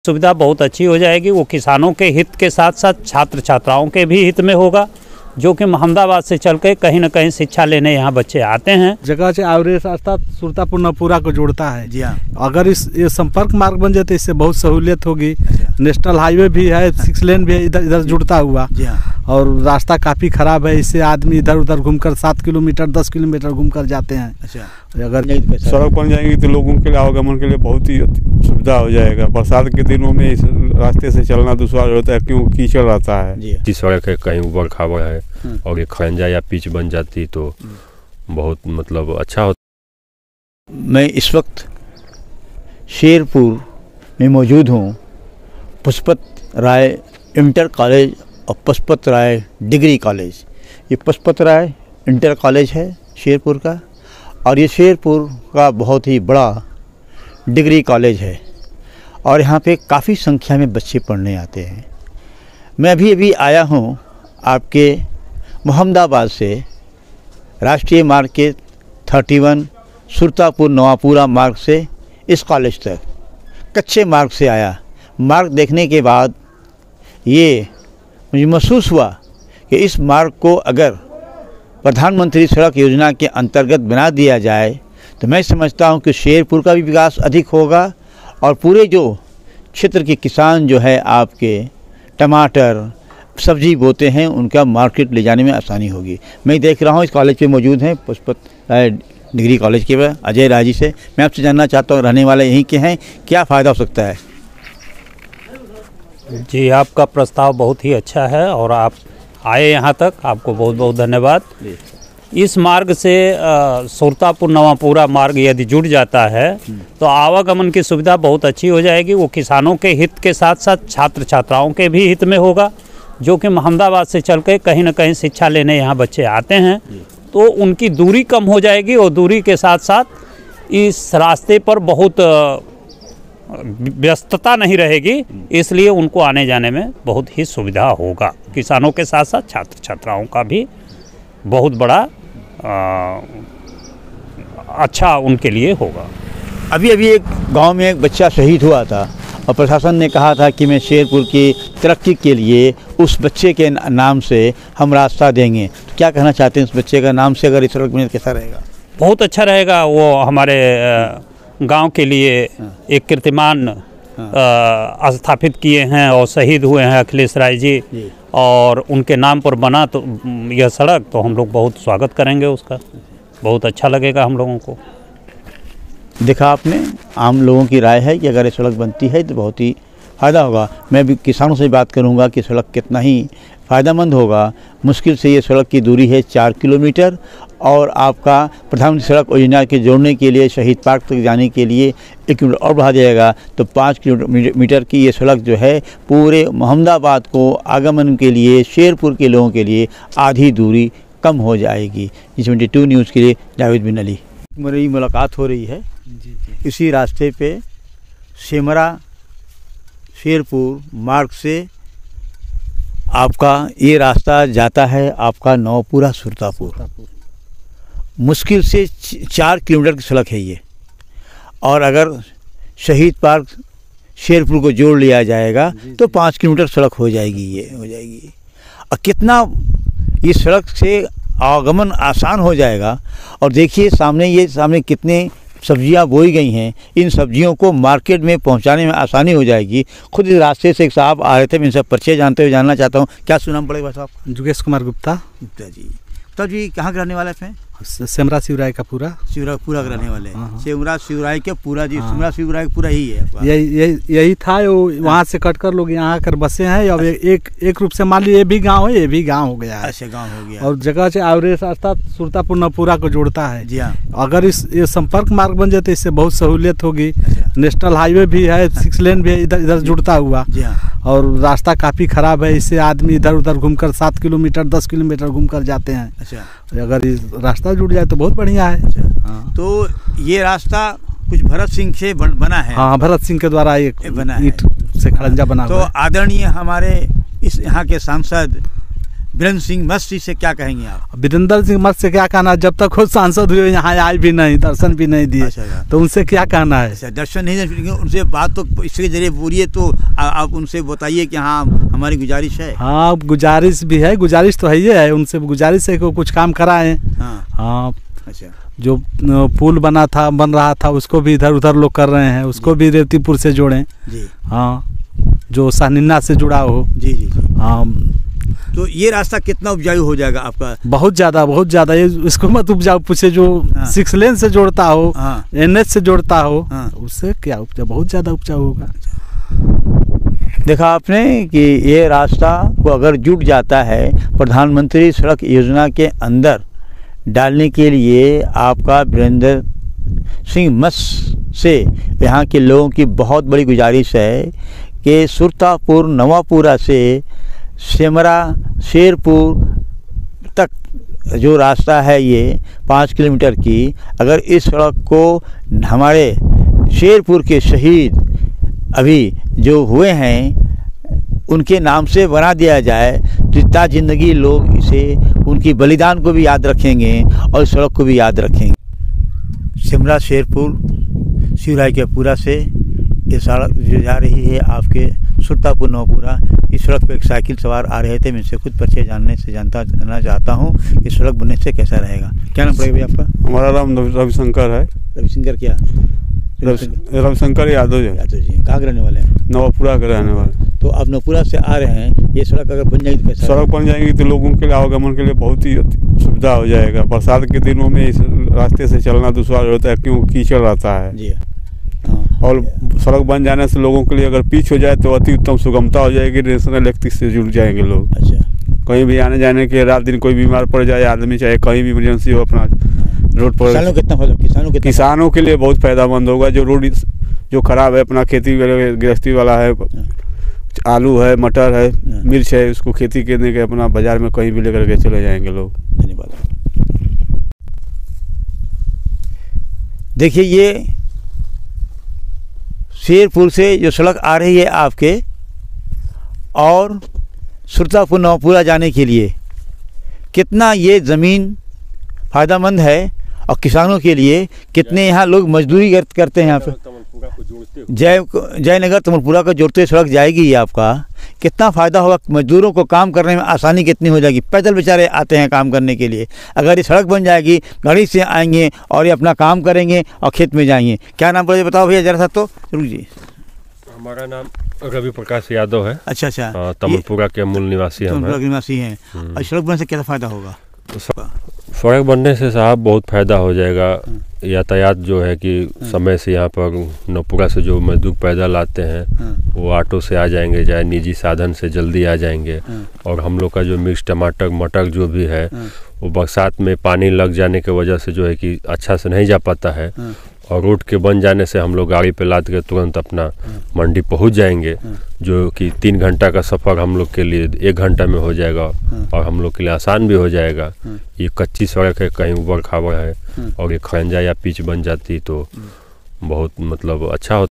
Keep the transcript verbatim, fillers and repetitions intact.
सुविधा बहुत अच्छी हो जाएगी। वो किसानों के हित के साथ साथ छात्र छात्राओं के भी हित में होगा, जो कि मोहम्मदाबाद से चल के कहीं न कहीं शिक्षा लेने यहाँ बच्चे आते हैं। जगह से आवरेज रास्ता सुरतापुर नवपुरा को जोड़ता है। जी हाँ। अगर इस ये संपर्क मार्ग बन जाए तो इससे बहुत सहूलियत होगी। नेशनल हाईवे भी है, सिक्स लेन भी है इधर इधर जुड़ता हुआ। जी हाँ। और रास्ता काफ़ी ख़राब है, इससे आदमी इधर उधर घूमकर सात किलोमीटर दस किलोमीटर घूमकर जाते हैं। अच्छा, अगर सड़क बन जाएंगी तो लोगों के लिए आवागमन के लिए बहुत ही सुविधा हो जाएगा। बरसात के दिनों में इस रास्ते से चलना दुश्वार होता है, क्यों कीचड़ रहता है। जी सड़क है, कहीं उबड़ खाबड़ है और ये खंजा या पिच बन जाती तो बहुत मतलब अच्छा होता। मैं इस वक्त शेरपुर में मौजूद हूँ। पुष्पत राय इंटर कॉलेज और पुष्पत राय डिग्री कॉलेज। ये पुष्पत राय इंटर कॉलेज है शेरपुर का, और ये शेरपुर का बहुत ही बड़ा डिग्री कॉलेज है और यहाँ पे काफ़ी संख्या में बच्चे पढ़ने आते हैं। मैं अभी अभी आया हूँ आपके मोहम्मदाबाद से राष्ट्रीय मार्ग के इकतीस सुरतापुर नवापुरा मार्ग से इस कॉलेज तक कच्चे मार्ग से आया। मार्ग देखने के बाद ये मुझे महसूस हुआ कि इस मार्ग को अगर प्रधानमंत्री सड़क योजना के अंतर्गत बना दिया जाए तो मैं समझता हूँ कि शेरपुर का भी विकास अधिक होगा और पूरे जो क्षेत्र के किसान जो है आपके टमाटर सब्जी बोते हैं उनका मार्केट ले जाने में आसानी होगी। मैं देख रहा हूँ इस कॉलेज पे मौजूद हैं पुष्पत राय डिग्री कॉलेज के अजय राय जी से। मैं आपसे जानना चाहता हूँ, रहने वाले यहीं के हैं, क्या फ़ायदा हो सकता है? जी, आपका प्रस्ताव बहुत ही अच्छा है और आप आए यहाँ तक, आपको बहुत बहुत धन्यवाद। इस मार्ग से सुरतापुर नवापुरा मार्ग यदि जुड़ जाता है तो आवागमन की सुविधा बहुत अच्छी हो जाएगी। वो किसानों के हित के साथ साथ छात्र छात्राओं के भी हित में होगा, जो कि मोहम्मदाबाद से चल के कहीं न कहीं शिक्षा लेने यहाँ बच्चे आते हैं, तो उनकी दूरी कम हो जाएगी और दूरी के साथ साथ इस रास्ते पर बहुत व्यस्तता नहीं रहेगी, इसलिए उनको आने जाने में बहुत ही सुविधा होगा। किसानों के साथ साथ छात्र छात्राओं का भी बहुत बड़ा आ, अच्छा उनके लिए होगा। अभी अभी एक गांव में एक बच्चा शहीद हुआ था और प्रशासन ने कहा था कि मैं शेरपुर की तरक्की के लिए उस बच्चे के नाम से हम रास्ता देंगे। तो क्या कहना चाहते हैं, उस बच्चे का नाम से अगर इस सड़क में कैसा रहेगा? बहुत अच्छा रहेगा। वो हमारे गांव के लिए एक कीर्तिमान स्थापित किए हैं और शहीद हुए हैं अखिलेश राय जी, और उनके नाम पर बना तो यह सड़क, तो हम लोग बहुत स्वागत करेंगे उसका, बहुत अच्छा लगेगा हम लोगों को। देखा आपने, आम लोगों की राय है कि अगर ये सड़क बनती है तो बहुत ही फ़ायदा होगा। मैं भी किसानों से बात करूंगा कि सड़क कितना ही फ़ायदेमंद होगा। मुश्किल से ये सड़क की दूरी है चार किलोमीटर और आपका प्रधानमंत्री सड़क योजना के जोड़ने के लिए शहीद पार्क तक जाने के लिए एक किलोमीटर और बढ़ा जाएगा तो पाँच किलोमीटर की ये सड़क जो है पूरे मोहम्मदाबाद को आगमन के लिए शेरपुर के लोगों के लिए आधी दूरी कम हो जाएगी। जी ट्वेंटी टू न्यूज़ के लिए जावेद बिन अली। मेरी मुलाकात हो रही है जी जी। इसी रास्ते पे सेमरा शेरपुर मार्ग से आपका ये रास्ता जाता है आपका नवपुरा सुरतापुर। मुश्किल से चार किलोमीटर की सड़क है ये, और अगर शहीद पार्क शेरपुर को जोड़ लिया जाएगा तो पाँच किलोमीटर सड़क हो जाएगी ये हो जाएगी और कितना ये सड़क से आवागमन आसान हो जाएगा। और देखिए सामने ये सामने कितने सब्जियां बोई गई हैं, इन सब्जियों को मार्केट में पहुंचाने में आसानी हो जाएगी। खुद इस रास्ते से एक साहब आ रहे थे, मैं इनसे परिचय जानते हुए जानना चाहता हूं, क्या सुनाम पड़ेगा साहब? जुगेश कुमार गुप्ता। गुप्ता जी, गुप्ता जी कहाँ के रहने वाले हैं? सेमरा शिवराय का पूरा शिवराय पूरा रहने वाले हैं। सेमरा शिवराय के पूरा जी, सेमरा शिवराय पूरा ही है। यही यही यही था। वहाँ से कटकर लोग यहाँ आकर बसे हैं। अब एक एक रूप से मान लीजिए ये भी गांव है, ये भी गांव हो गया है। अच्छा, गांव हो गया। और जगह से आवरेज रास्ता सुरतापुर नवपुरा को जोड़ता है। जी हाँ। अगर इस ये संपर्क मार्ग बन जाए तो इससे बहुत सहूलियत होगी। नेशनल हाईवे भी है, सिक्स लेन भी है इधर इधर जुड़ता हुआ। जी हाँ। और रास्ता काफ़ी ख़राब है, इससे आदमी इधर उधर घूमकर सात किलोमीटर दस किलोमीटर घूमकर जाते हैं। अच्छा, अगर इस रास्ता जुड़ जाए तो बहुत बढ़िया है। अच्छा। हाँ। तो ये रास्ता कुछ भरत सिंह से बन, बना है। हाँ, भरत सिंह के द्वारा एक बना ईंट से खड़ंजा बना तो हुआ है। आदरणीय हमारे इस यहाँ के सांसद वीरेंद्र सिंह मस्त जी से क्या कहेंगे आप? वीरेंद्र सिंह मस्त से क्या कहना है, जब तक खुद सांसद हुए यहाँ आए भी नहीं, दर्शन भी नहीं दिए, अच्छा, तो उनसे क्या कहना है? अच्छा, दर्शन नहीं देंगे, उनसे बात तो इसके जरिए पूरी है, तो आ, आप उनसे बताइए कि हाँ हमारी गुजारिश है। हाँ गुजारिश भी है, गुजारिश तो है ही है, उनसे गुजारिश है कि कुछ काम कराएं। हाँ हाँ अच्छा, जो पुल बना था बन रहा था उसको भी इधर उधर लोग कर रहे हैं, उसको भी रेवतीपुर से जोड़ें। जी हाँ जो सहनिन्ना से जुड़ा हो। जी जी जी। हाँ तो ये रास्ता कितना उपजाऊ हो जाएगा आपका? बहुत ज़्यादा बहुत ज़्यादा, ये इसको मत उपजाऊ पूछे, जो हाँ। सिक्स लेन से जोड़ता हो, हाँ। एनएच से जोड़ता हो, हाँ। उससे क्या उपजाऊ, बहुत ज़्यादा उपजाऊ होगा। देखा आपने कि ये रास्ता को अगर जुट जाता है प्रधानमंत्री सड़क योजना के अंदर डालने के लिए, आपका वीरेंद्र सिंह मस्त से यहाँ के लोगों की बहुत बड़ी गुजारिश है कि सुरतापुर नवापुरा से सेमरा शेरपुर तक जो रास्ता है ये पाँच किलोमीटर की, अगर इस सड़क को हमारे शेरपुर के शहीद अभी जो हुए हैं उनके नाम से बना दिया जाए तो इतना ज़िंदगी लोग इसे, उनकी बलिदान को भी याद रखेंगे और सड़क को भी याद रखेंगे। सिमरा शेरपुर शिवराय के पूरा से ये सड़क जो जा रही है आपके सुरतापुर नवपुरा, इस सड़क पर एक साइकिल सवार आ रहे थे, मैं इनसे खुद परिचय जानने से जानता जानना चाहता हूँ कि सड़क बनने से कैसा रहेगा। क्या नाम पड़ेगा भैया आपका? हमारा नाम रविशंकर है। रविशंकर क्या? रविशंकर यादव जी। यादव जी कहाँ के रहने वाले हैं? नवापुरा के रहने वाले। तो आप नवपुरा से आ रहे हैं, ये सड़क अगर बन जाएगी तो कैसा? सड़क बन जाएगी तो लोगों के लिए आवागमन के लिए बहुत ही सुविधा हो जाएगा। बरसात के दिनों में इस रास्ते से चलना दुश्वार होता है क्योंकि कीचड़ रहता है। जी और सड़क बन जाने से लोगों के लिए अगर पिच हो जाए तो अति उत्तम सुगमता हो जाएगी, नेशनल इलेक्ट्रिक से जुड़ जाएंगे लोग। अच्छा, कहीं भी आने जाने के, रात दिन कोई बीमार पड़ जाए आदमी, चाहे कहीं भी इमरजेंसी हो, अपना रोड पर। किसानों कितना फायदा? किसानों कितना? किसानों के लिए बहुत फायदेमंद होगा। जो रोड जो खराब है, अपना खेती गृहस्थी वाला है, आलू है, मटर है, मिर्च है, उसको खेती करने के अपना बाजार में कहीं भी लेकर के चले जाएंगे लोग। धन्यवाद। देखिए ये शेरपुर से जो सड़क आ रही है आपके और सुरतापुर नवपुरा जाने के लिए, कितना ये ज़मीन फ़ायदेमंद है और किसानों के लिए कितने यहाँ लोग मजदूरी करते हैं। यहाँ पे जय जयनगर तमलपुरा का जोड़ते सड़क जाएगी, ये आपका कितना फ़ायदा होगा, मजदूरों को काम करने में आसानी कितनी हो जाएगी। पैदल बेचारे आते हैं काम करने के लिए, अगर ये सड़क बन जाएगी गाड़ी से आएंगे और ये अपना काम करेंगे और खेत में जाएंगे। क्या नाम पड़ेगा बताओ भैया जरा सा, तो रुक जी। हमारा नाम रवि प्रकाश यादव है। अच्छा अच्छा, तमलपुरा के मूल निवासी हम हैं। निवासी हैं। और सड़क बनने से क्या फ़ायदा होगा? सड़क बनने से साहब बहुत फ़ायदा हो जाएगा। यातायात जो है कि समय से यहाँ पर नवपुरा से जो मजदूर पैदल आते हैं वो ऑटो से आ जाएंगे, चाहे निजी साधन से जल्दी आ जाएंगे। और हम लोग का जो मिर्च टमाटर मटर जो भी है वो बरसात में पानी लग जाने की वजह से जो है कि अच्छा से नहीं जा पाता है, और रोड के बन जाने से हम लोग गाड़ी पे लाद के तुरंत अपना मंडी पहुंच जाएंगे, जो कि तीन घंटा का सफ़र हम लोग के लिए एक घंटा में हो जाएगा और हम लोग के लिए आसान भी हो जाएगा। ये कच्ची सड़क है, कहीं ऊबड़ खाबड़ है, और ये खंजा या पिच बन जाती तो बहुत मतलब अच्छा होता।